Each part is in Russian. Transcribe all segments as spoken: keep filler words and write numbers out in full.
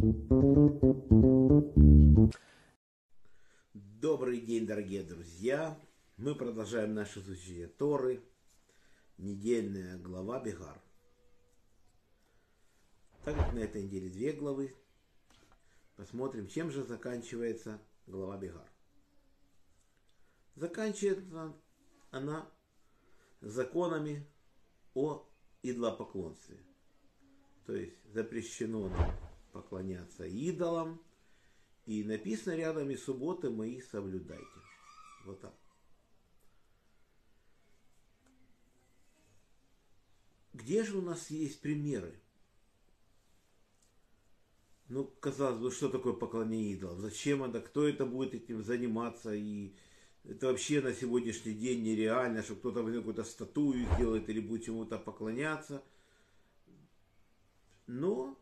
Добрый день, дорогие друзья! Мы продолжаем наше изучение Торы. Недельная глава Бегар. Так как на этой неделе две главы, посмотрим, чем же заканчивается глава Бегар. Заканчивается она законами о идолопоклонстве. То есть запрещено нам поклоняться идолам. И написано рядом: и субботы мои соблюдайте. Вот так. Где же у нас есть примеры? Ну, казалось бы, что такое поклонение идолам? Зачем это? Кто это будет этим заниматься? И это вообще на сегодняшний день нереально, что кто-то возьмет какую-то статую сделает или будет чему-то поклоняться. Но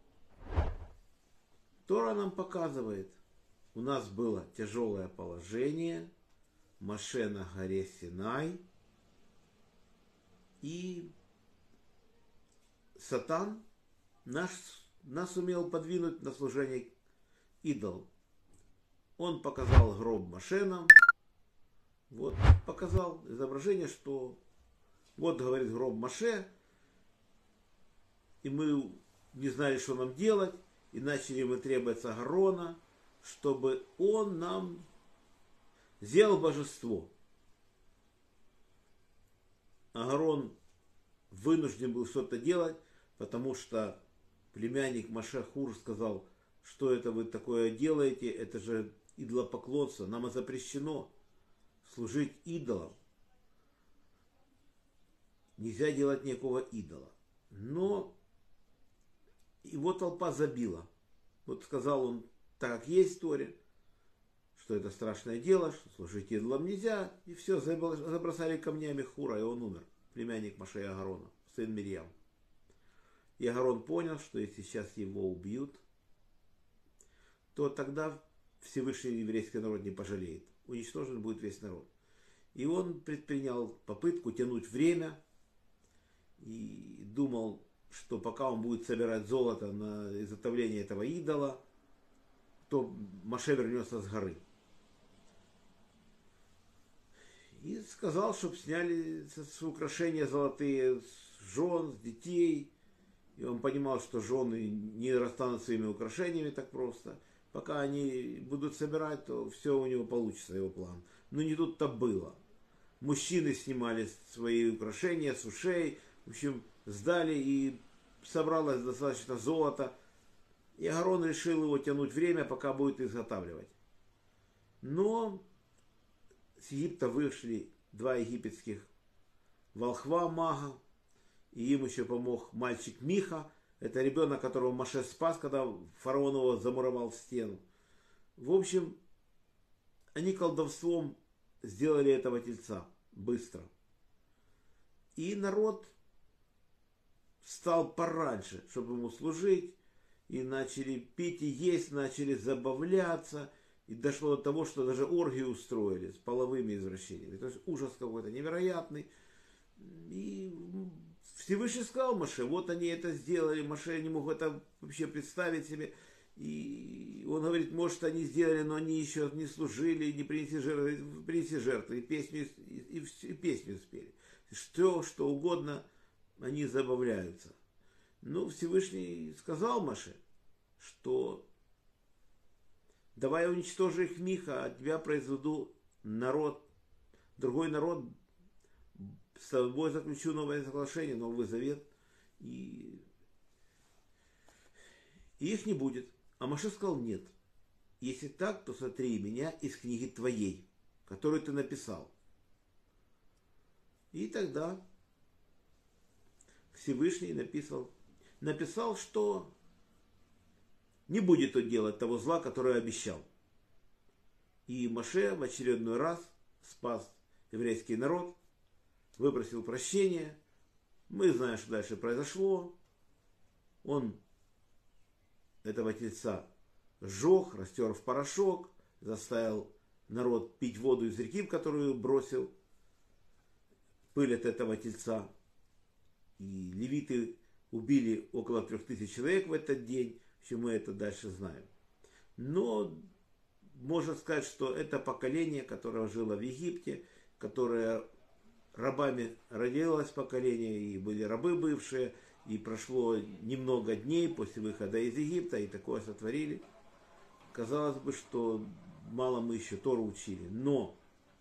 Тора нам показывает, у нас было тяжелое положение, Моше на горе Синай, и Сатан наш, нас умел подвинуть на служение идолам. Он показал гроб Моше нам, вот, показал изображение, что вот, говорит, гроб Моше, и мы не знали, что нам делать, и начали мы требовать с Аарона, чтобы он нам сделал божество. Аарон вынужден был что-то делать, потому что племянник Моше Хур сказал, что это вы такое делаете, это же идолопоклонство, нам запрещено служить идолам. Нельзя делать никакого идола. Но его толпа забила. Вот сказал он, так как есть в Торе, что это страшное дело, что служить идолам нельзя, и все, забросали камнями Хура, и он умер, племянник Моше и Аарона, сын Мирьям. И Аарон понял, что если сейчас его убьют, то тогда Всевышний еврейский народ не пожалеет, уничтожен будет весь народ. И он предпринял попытку тянуть время и думал, что пока он будет собирать золото на изготовление этого идола, то Моше вернется с горы. И сказал, чтобы сняли с украшения золотые с жен, с детей. И он понимал, что жены не расстанут своими украшениями так просто. Пока они будут собирать, то все у него получится, его план. Но не тут-то было. Мужчины снимали свои украшения с ушей. В общем, сдали, и собралось достаточно золота. И Аарон решил его тянуть время, пока будет изготавливать. Но с Египта вышли два египетских волхва мага, и им еще помог мальчик Миха. Это ребенок, которого Моше спас, когда фараон его замуровал в стену. В общем, они колдовством сделали этого тельца быстро. И народ встал пораньше, чтобы ему служить. И начали пить и есть, начали забавляться. И дошло до того, что даже оргии устроили с половыми извращениями. То есть ужас какой-то невероятный. И Всевышний сказал Моше, вот они это сделали. Моше не мог это вообще представить себе. И он говорит, может, они сделали, но они еще не служили, не принесли жертвы, принесли жертвы, и песню, и, и, и песню спели. Что, что угодно, они забавляются. Ну, Всевышний сказал Моше, что давай уничтожи их, Миха, от тебя произведу народ, другой народ, с тобой заключу новое соглашение, Новый Завет, и, и их не будет. А Моше сказал, нет, если так, то сотри меня из книги твоей, которую ты написал. И тогда Всевышний написал, написал, что не будет он делать того зла, которое обещал. И Моше в очередной раз спас еврейский народ, выпросил прощения. Мы знаем, что дальше произошло. Он этого тельца сжег, растер в порошок, заставил народ пить воду из реки, в которую бросил пыль от этого тельца. И левиты убили около трех тысяч человек в этот день. В Еще мы это дальше знаем. Но можно сказать, что это поколение, которое жило в Египте, которое рабами родилось поколение, и были рабы бывшие, и прошло немного дней после выхода из Египта, и такое сотворили. Казалось бы, что мало мы еще Тору учили, но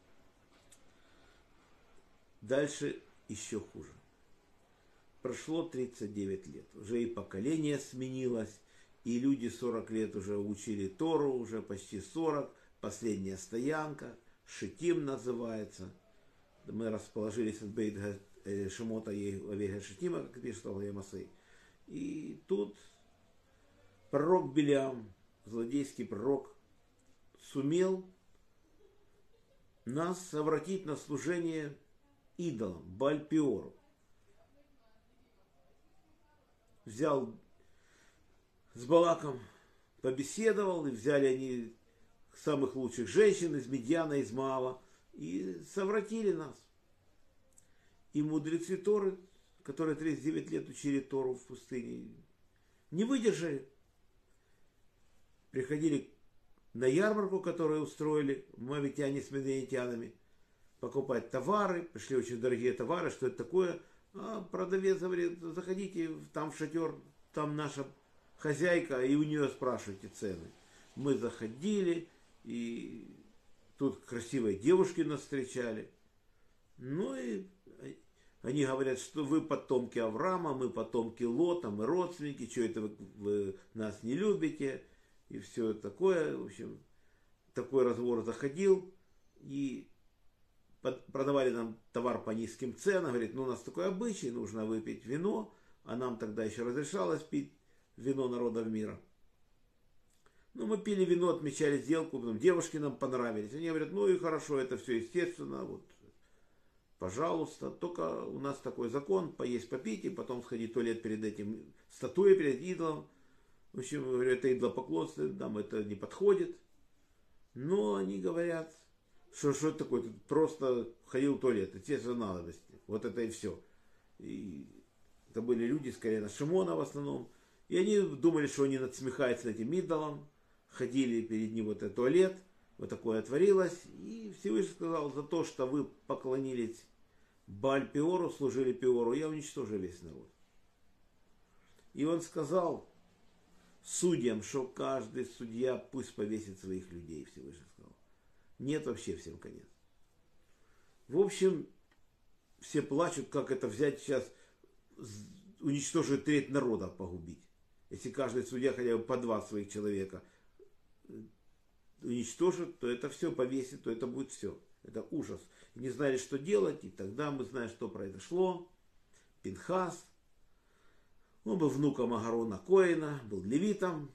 дальше еще хуже. Прошло тридцать девять лет, уже и поколение сменилось, и люди сорок лет уже учили Тору, уже почти сорок, последняя стоянка, Шитим называется. Мы расположились от Бейт Шемота и Авега Шитима, как пишет Аллах Масей. И тут пророк Билям, злодейский пророк, сумел нас обратить на служение идолам, Бааль-Пеору. Взял с Балаком, побеседовал, и взяли они самых лучших женщин из Медьяна, из Моава, и совратили нас. И мудрецы Торы, которые тридцать девять лет учили Тору в пустыне, не выдержали. Приходили на ярмарку, которую устроили моавитяне с медианитянами, покупать товары, пришли очень дорогие товары, что это такое. А продавец говорит: заходите там в шатер, там наша хозяйка, и у нее спрашивайте цены. Мы заходили, и тут красивые девушки нас встречали. Ну и они говорят, что вы потомки Авраама, мы потомки Лота, мы родственники, что это вы, вы нас не любите, и все такое. В общем, такой разговор заходил, и продавали нам товар по низким ценам. Говорит: ну у нас такой обычай, нужно выпить вино, а нам тогда еще разрешалось пить вино народов мира. Ну, мы пили вино, отмечали сделку, потом девушки нам понравились. Они говорят: ну и хорошо, это все естественно, вот, пожалуйста. Только у нас такой закон: поесть, попить, и потом сходить в туалет перед этим статуей, перед идолом. В общем, говорю, это идолопоклонство, нам это не подходит. Но они говорят, что что это такое, тут просто ходил в туалет, и те же надобности. Вот это и все. И это были люди с колена Шимона в основном. И они думали, что они надсмехаются над этим идолом. Ходили перед ним вот этот туалет. Вот такое творилось. И Всевышний сказал: за то, что вы поклонились Бааль-Пеору, служили Пеору, я уничтожу весь народ. И он сказал судьям, что каждый судья пусть повесит своих людей, Всевышний сказал. Нет, вообще всем конец. В общем, все плачут, как это взять сейчас, уничтожить треть народа, погубить. Если каждый судья хотя бы по два своих человека уничтожит, то это все повесит, то это будет все. Это ужас. И не знали, что делать, и тогда мы знаем, что произошло. Пинхас, он был внуком Агарона Коэна, был левитом.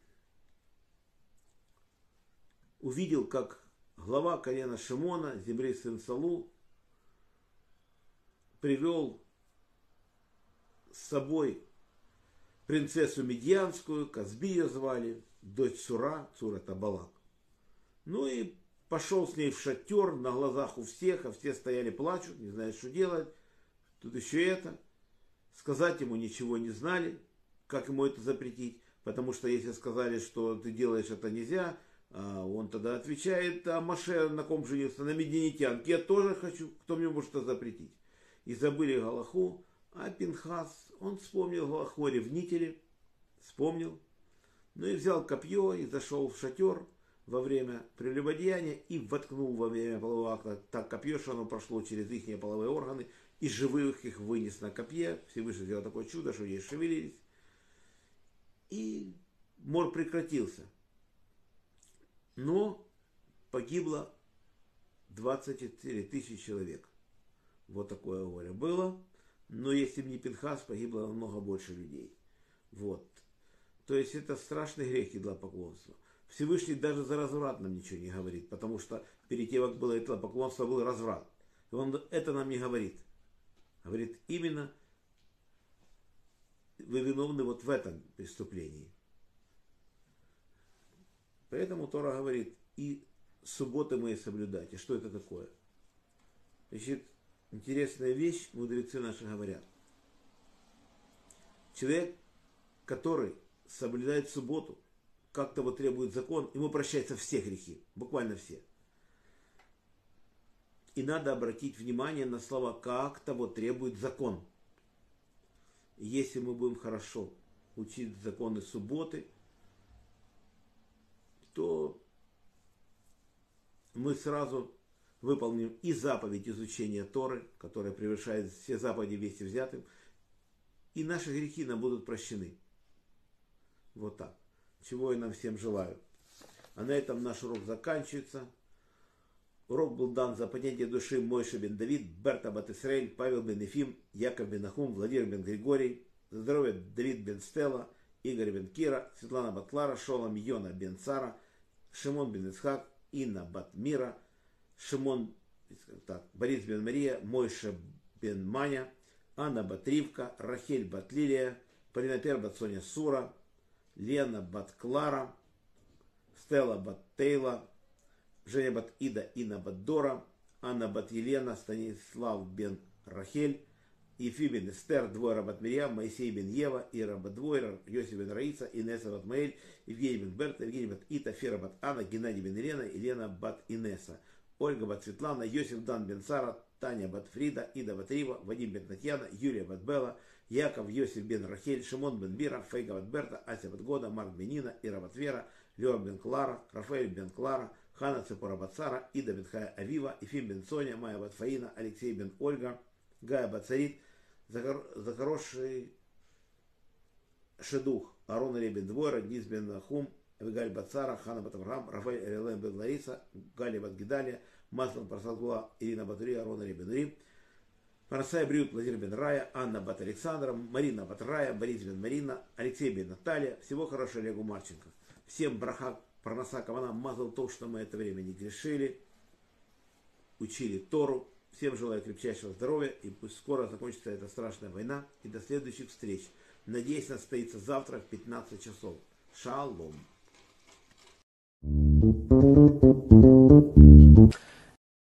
Увидел, как глава колена Шимона, Зимри сын Салу, привел с собой принцессу Медьянскую, Казби ее звали, дочь Цура, Цур это Балак. Ну и пошел с ней в шатер на глазах у всех, а все стояли, плачут, не знают, что делать. Тут еще это. Сказать ему ничего не знали, как ему это запретить, потому что если сказали, что ты делаешь это нельзя, он тогда отвечает: а Моше на ком женился? На медианитянке. Я тоже хочу, кто мне может это запретить? И забыли галаху, а Пинхас, он вспомнил галаху о ревнителе, вспомнил, ну и взял копье и зашел в шатер во время прелюбодеяния и воткнул во время полового акта так копье, что оно прошло через их половые органы, и живых их вынес на копье. Всевышний сделал такое чудо, что они шевелились. И мор прекратился. Но погибло двадцать четыре тысячи человек. Вот такое горе было. Но если бы не Пинхас, погибло намного больше людей. Вот. То есть это страшный грех идолопоклонства. Всевышний даже за разврат нам ничего не говорит, потому что перед тем, как было идолопоклонство, был разврат. И он это нам не говорит. Говорит, именно вы виновны вот в этом преступлении. Поэтому Тора говорит: и субботы мои соблюдайте. Что это такое? Значит, интересная вещь, мудрецы наши говорят. Человек, который соблюдает субботу, как того требует закон, ему прощаются все грехи, буквально все. И надо обратить внимание на слова, как того требует закон. Если мы будем хорошо учить законы субботы, то мы сразу выполним и заповедь изучения Торы, которая превышает все заповеди вместе взятым, и наши грехи нам будут прощены. Вот так. Чего я нам всем желаю. А на этом наш урок заканчивается. Урок был дан за поднятие души Мойше бен Давид, Берта бат Исраэль, Павел бен Ефим, Яков бен Нахум, Владимир бен Григорий, за здоровье Давид бен Стелла, Игорь бен Кира, Светлана бат Клара, Шолом Йона бен Сара, Шимон бен Исхак, Инна бат Мира, Шимон, так, Борис бен Мария, Мойше бен Маня, Анна бат Ривка, Рахель бат Лилия, Паринапер бат Соня Сура, Лена бат Клара, Стелла бат Тейла, Женя бат Ида, Инна бат Дора, Анна бат Елена, Станислав бен Рахель, Ефи бен Эстер, Двойра бат Мирьям, Моисей бен Ева, Ира бат Двойра, Йосиф бен Раиса, Инесса бат Маэль, Евгений бен Берта, Евгений бат Ита, Фера бат Анна, Геннадий бен Елена, Елена бат Инесса, Ольга бат Светлана, Йосиф дан бен Сара, Таня бат Фрида, Ида бат Рива, Вадим бен Татьяна, Юлия бат Белла, Яков, Йосиф бен Рахель, Шимон бен Бира, Фейга бат Берта, Ася бат Года, Марк бен Нина, Ира бат Вера, Лева бен Клара, Рафаэль бен Клара, Хана Цепора бат Сара, Ида бен Хая Авива, Ефим бен Соня, Майя бат Фаина, Алексей бен Ольга, Гая бат Сарит, за, за хороший шедух, Арон Ребен Двойра, Днис бен Нахум, Авигаль бат Сара, Хана бат Авраам, Рафаэль Элен бен Лариса, Галя бат Гидалия, Маслан Парсалгуа, Ирина Батури, Арон Ребен Рим, Парасай Брюд, Владимир бен Рая, Анна бат Александра, Марина бат Рая, Борис бен Марина, Алексей бен Наталья. Всего хорошего Олегу Марченко. Всем браха, парнаса, кавана, мазал то, что мы это время не грешили, учили Тору. Всем желаю крепчайшего здоровья, и пусть скоро закончится эта страшная война, и до следующих встреч. Надеюсь, она состоится завтра в пятнадцать часов. Шалом.